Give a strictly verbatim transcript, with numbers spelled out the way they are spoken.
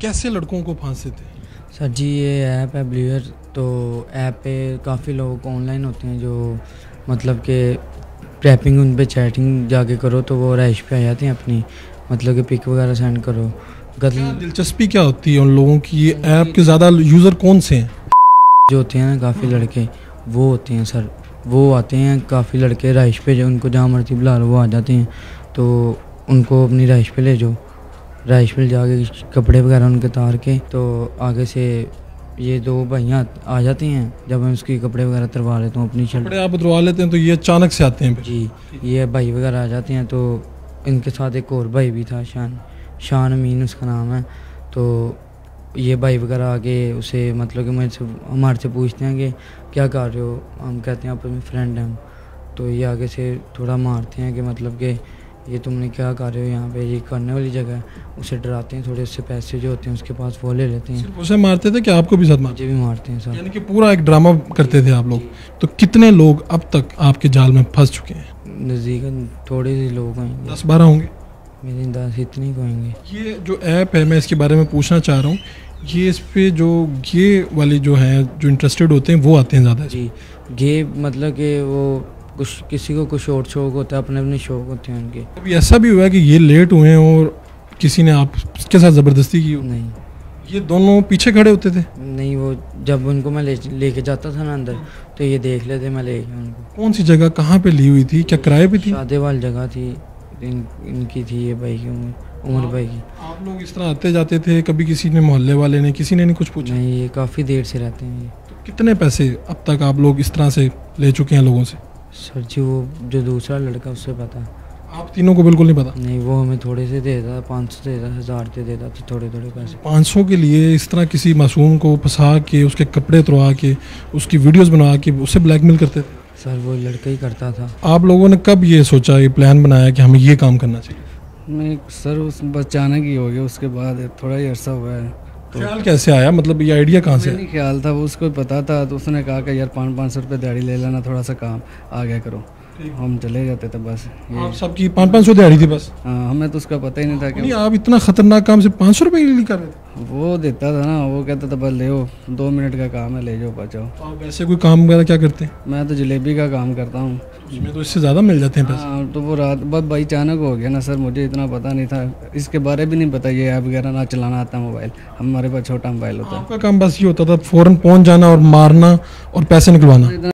कैसे लड़कों को फांसते थे? सर जी ये ऐप है ब्लूअर, तो ऐप पे काफ़ी लोग ऑनलाइन होते हैं जो मतलब कि टैपिंग उन पे चैटिंग जाके करो तो वो रहाइश पे आ जाते हैं अपनी, मतलब कि पिक वगैरह सेंड करो। क्या दिलचस्पी क्या होती है उन लोगों की? ये ऐप के ज़्यादा यूज़र कौन से हैं? जो होते हैं ना काफ़ी लड़के वो होते हैं सर, वो आते हैं काफ़ी लड़के रहाइश पे, जो उनको जहाँ मर्जी बुला लो वो आ जाते हैं, तो उनको अपनी रहाइश पे ले जाओ। रहाइश पे जाके कपड़े वगैरह उनके तार के तो आगे से ये दो भाइयाँ आ जाती हैं। जब हम उसकी कपड़े वगैरह तरवा लेते हैं अपनी शर्ट कपड़े आप उतरवा लेते हैं तो ये अचानक से आते हैं फिर? जी, ये भाई वगैरह आ जाते हैं। तो इनके साथ एक और भाई भी था, शान शान अमीन उसका नाम है। तो ये भाई वगैरह आगे उसे मतलब कि मुझसे हमारे से पूछते हैं कि क्या कर रहे हो, हम कहते हैं अपने फ्रेंड हैं हम। तो ये आगे से थोड़ा मारते हैं कि मतलब कि ये तुमने क्या कर रहे हो यहाँ पे, ये करने वाली जगह है। उसे डराते हैं थोड़े, उससे पैसे जो होते हैं उसके पास वो ले लेते हैं। सिर्फ उसे मारते थे कि आपको भी साथ मारते? मुझे भी मारते हैं सर। यानी कि पूरा एक ड्रामा करते थे आप लोग। तो कितने लोग अब तक आपके जाल में फंस चुके हैं? नज़दीकन थोड़े से लोग होंगे, दस बारह होंगे मेरे दस इतने को होंगे। ये जो ऐप है मैं इसके बारे में पूछना चाह रहा हूँ, ये इस पे जो गे वाले जो हैं जो इंटरेस्टेड होते हैं वो आते हैं ज़्यादा? जी, गे मतलब कि वो कुछ किसी को कुछ और शौक होता है, अपने अपने शौक होते हैं उनके। अभी ऐसा भी हुआ है कि ये लेट हुए हैं और किसी ने आपके साथ ज़बरदस्ती की? नहीं, ये दोनों पीछे खड़े होते थे? नहीं, वो जब उनको मैं ले लेके जाता था ना अंदर तो ये देख लेते, मैं ले गया उनको। कौन सी जगह, कहाँ पे ली हुई थी, क्या किराए पे थी? शादी वाली जगह थी, इन, इनकी थी ये भाई की उम्र उमर भाई की। आप लोग इस तरह आते जाते थे, कभी किसी ने, मोहल्ले वाले ने, किसी ने नहीं कुछ पूछा? नहीं, ये काफ़ी देर से रहते हैं ये। तो कितने पैसे अब तक आप लोग इस तरह से ले चुके हैं लोगों से? सर जी वो जो दूसरा लड़का उससे पता, आप तीनों को बिल्कुल नहीं पता? नहीं, वो हमें थोड़े से देता, पाँच सौ देता, हज़ार दे देता, तो थोड़े थोड़े पैसे। पाँच सौ के लिए इस तरह किसी मासूम को फंसा के, उसके कपड़े उतरवा के, उसकी वीडियोस बनवा के उससे ब्लैकमेल करते थे? सर वो लड़का ही करता था। आप लोगों ने कब ये सोचा, ये प्लान बनाया कि हमें ये काम करना चाहिए? मैं सर उस अचानक ही हो गया, उसके बाद थोड़ा ही अरसा हुआ है। तो ख्याल कैसे आया, मतलब ये आइडिया कहाँ से? नहीं ख्याल था, वो उसको पता था, तो उसने कहा कि यार पाँच पाँच सौ रुपये दिहाड़ी ले लेना, थोड़ा सा काम आ गया करो। हम चले जाते थे बस। आप सबकी पाँच पाँच सौ दिहाड़ी थी बस? हाँ, हमें तो उसका पता ही नहीं था कि नहीं, आप इतना खतरनाक काम से पाँच सौ रुपये के लिए कर रहे थे? वो देता था ना, वो कहता था बस ले हो, दो मिनट का काम है, ले जाओ बचाओ। तो आप वैसे कोई काम वगैरह क्या करते हैं? मैं तो जलेबी का काम करता हूँ। उसमें तो इससे ज़्यादा मिल जाते हैं पैसे। हाँ, तो वो रात बस भाई अचानक हो गया ना सर, मुझे इतना पता नहीं था, इसके बारे भी नहीं पता, ये ऐप वगैरह ना चलाना आता मोबाइल, हमारे पास छोटा मोबाइल होता है। आपका काम बस ये होता था फ़ौरन पहुंच जाना और मारना और पैसे निकलवाना?